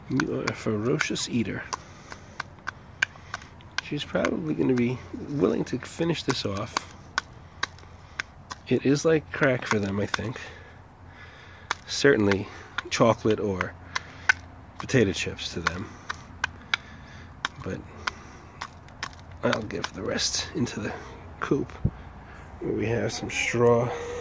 You are a ferocious eater. She's probably going to be willing to finish this off. It is like crack for them, I think. Certainly chocolate or potato chips to them. But I'll give the rest into the coop, where we have some straw